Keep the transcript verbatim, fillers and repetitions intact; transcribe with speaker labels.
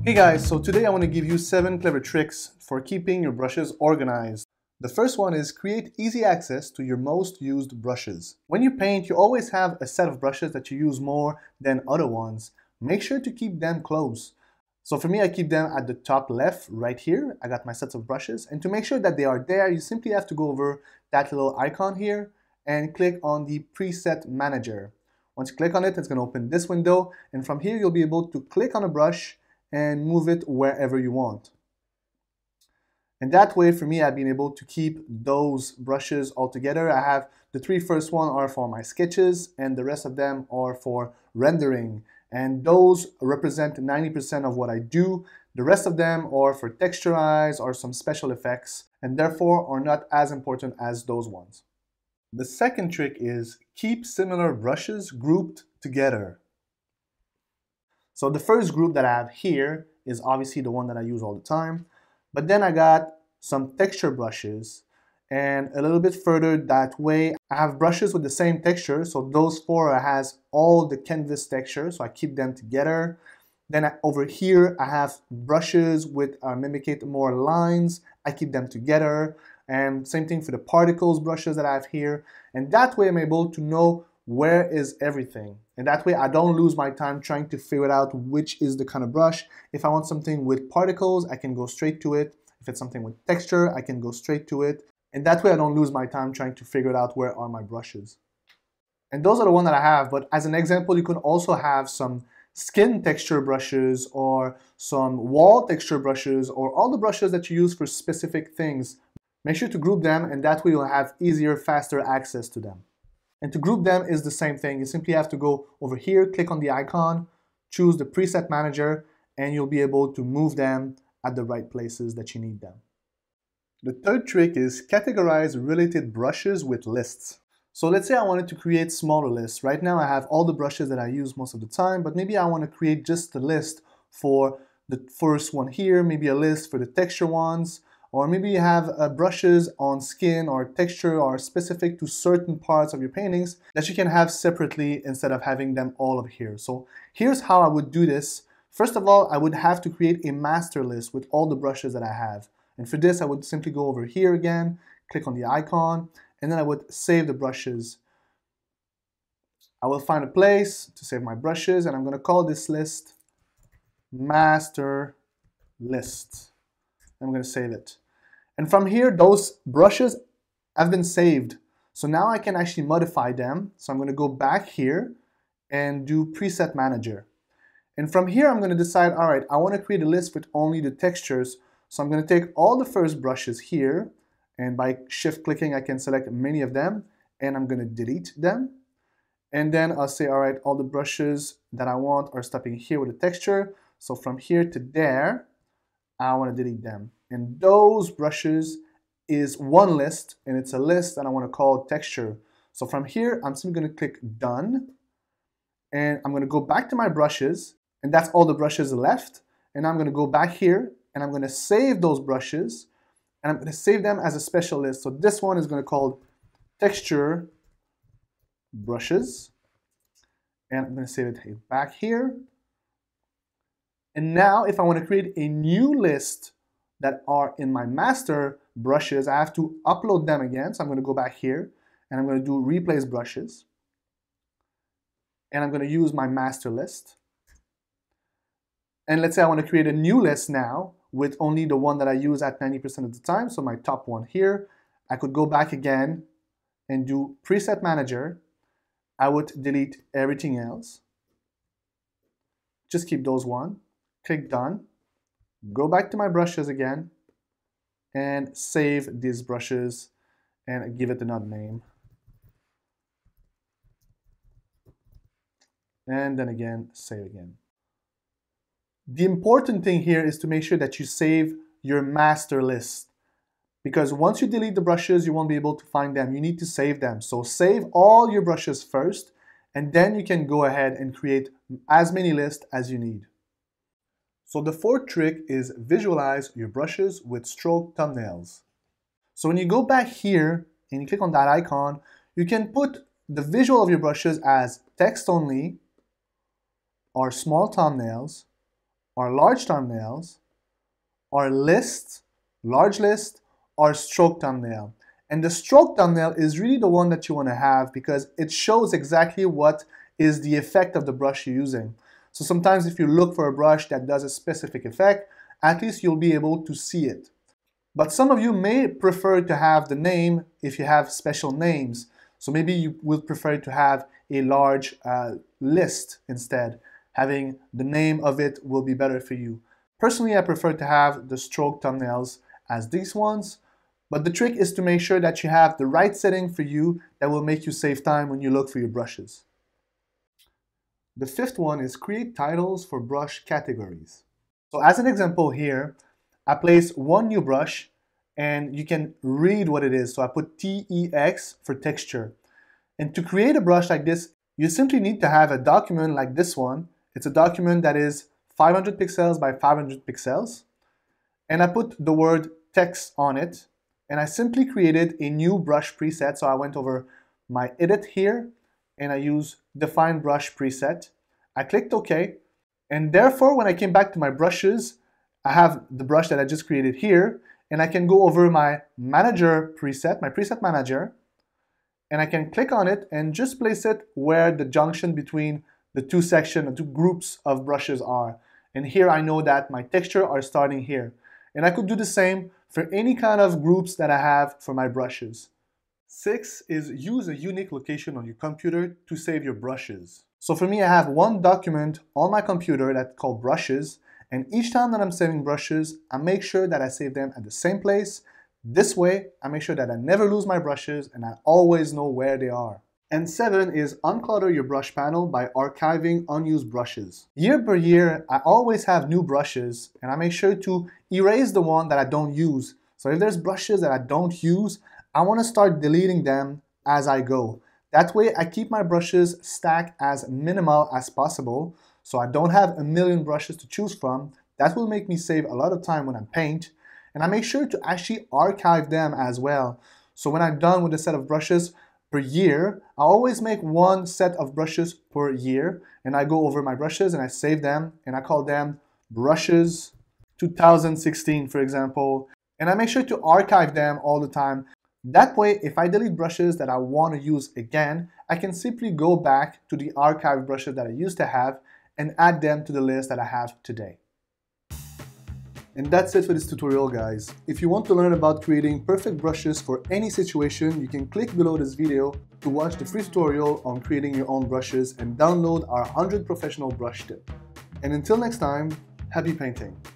Speaker 1: Hey guys, so today I want to give you seven clever tricks for keeping your brushes organized. The first one is create easy access to your most used brushes. When you paint, you always have a set of brushes that you use more than other ones. Make sure to keep them close. So for me, I keep them at the top left, right here. I got my sets of brushes, and to make sure that they are there, you simply have to go over that little icon here and click on the preset manager. Once you click on it, it's going to open this window, and from here you'll be able to click on a brush and move it wherever you want. And that way, for me, I've been able to keep those brushes all together. I have the three first one are for my sketches, and the rest of them are for rendering. And those represent ninety percent of what I do. The rest of them are for Texturize or some special effects, and therefore are not as important as those ones. The second trick is keep similar brushes grouped together. So the first group that I have here is obviously the one that I use all the time, but then I got some texture brushes, and a little bit further that way I have brushes with the same texture. So those four has all the canvas texture, so I keep them together. Then I, over here I have brushes with uh, mimicate more lines, I keep them together, and same thing for the particles brushes that I have here, and that way I'm able to know where is everything, and that way I don't lose my time trying to figure out which is the kind of brush. If I want something with particles, I can go straight to it. If it's something with texture, I can go straight to it, and that way I don't lose my time trying to figure out where are my brushes. And those are the ones that I have, but as an example, you can also have some skin texture brushes or some wall texture brushes or all the brushes that you use for specific things. Make sure to group them, and that way you'll have easier, faster access to them. And to group them is the same thing. You simply have to go over here, click on the icon, choose the preset manager, and you'll be able to move them at the right places that you need them. The third trick is categorize related brushes with lists. So let's say I wanted to create smaller lists. Right now I have all the brushes that I use most of the time, but maybe I want to create just a list for the first one here, maybe a list for the texture ones, or maybe you have uh, brushes on skin or texture or specific to certain parts of your paintings that you can have separately instead of having them all over here. So here's how I would do this. First of all, I would have to create a master list with all the brushes that I have. And for this, I would simply go over here again, click on the icon, and then I would save the brushes. I will find a place to save my brushes, and I'm going to call this list master list. I'm going to save it. And from here, those brushes have been saved. So now I can actually modify them. So I'm going to go back here and do preset manager. And from here, I'm going to decide, all right, I want to create a list with only the textures. So I'm going to take all the first brushes here, and by shift clicking, I can select many of them, and I'm going to delete them. And then I'll say, all right, all the brushes that I want are stopping here with the texture. So from here to there, I want to delete them. And those brushes is one list, and it's a list that I want to call texture. So from here, I'm simply going to click done, and I'm going to go back to my brushes, and that's all the brushes left. And I'm going to go back here, and I'm going to save those brushes, and I'm going to save them as a special list. So this one is going to call texture brushes, and I'm going to save it back here. And now if I want to create a new list that are in my master brushes, I have to upload them again. So I'm going to go back here, and I'm going to do replace brushes, and I'm going to use my master list. And let's say I want to create a new list now with only the one that I use at ninety percent of the time, so my top one here. I could go back again and do preset manager. I would delete everything else. Just keep those one. Click done. Go back to my brushes again and save these brushes and give it another name. And then again, save again. The important thing here is to make sure that you save your master list, because once you delete the brushes, you won't be able to find them. You need to save them. So save all your brushes first, and then you can go ahead and create as many lists as you need. So the fourth trick is visualize your brushes with stroke thumbnails. So when you go back here and you click on that icon, you can put the visual of your brushes as text only, or small thumbnails, are large thumbnails, are list, large list, or stroke thumbnail. And the stroke thumbnail is really the one that you want to have because it shows exactly what is the effect of the brush you're using. So sometimes if you look for a brush that does a specific effect, at least you'll be able to see it. But some of you may prefer to have the name if you have special names. So maybe you will prefer to have a large uh, list instead. Having the name of it will be better for you. Personally, I prefer to have the stroke thumbnails as these ones. But the trick is to make sure that you have the right setting for you that will make you save time when you look for your brushes. The fifth one is create titles for brush categories. So as an example here, I place one new brush and you can read what it is. So I put T E X for texture. And to create a brush like this, you simply need to have a document like this one. It's a document that is five hundred pixels by five hundred pixels. And I put the word text on it. And I simply created a new brush preset. So I went over my edit here and I use define brush preset. I clicked OK. And therefore, when I came back to my brushes, I have the brush that I just created here. And I can go over my manager preset, my preset manager. And I can click on it and just place it where the junction between the two sections, the two groups of brushes are. And here I know that my texture are starting here. And I could do the same for any kind of groups that I have for my brushes. Six is use a unique location on your computer to save your brushes. So for me, I have one document on my computer that's called brushes. And each time that I'm saving brushes, I make sure that I save them at the same place. This way, I make sure that I never lose my brushes and I always know where they are. And seven is unclutter your brush panel by archiving unused brushes. Year per year, I always have new brushes and I make sure to erase the one that I don't use. So if there's brushes that I don't use, I want to start deleting them as I go. That way I keep my brushes stacked as minimal as possible so I don't have a million brushes to choose from. That will make me save a lot of time when I paint. And I make sure to actually archive them as well. So when I'm done with a set of brushes per year, I always make one set of brushes per year and I go over my brushes and I save them and I call them brushes two thousand sixteen, for example, and I make sure to archive them all the time. That way, if I delete brushes that I want to use again, I can simply go back to the archived brushes that I used to have and add them to the list that I have today. And that's it for this tutorial, guys. If you want to learn about creating perfect brushes for any situation, you can click below this video to watch the free tutorial on creating your own brushes and download our one hundred professional brush tip. And until next time, happy painting!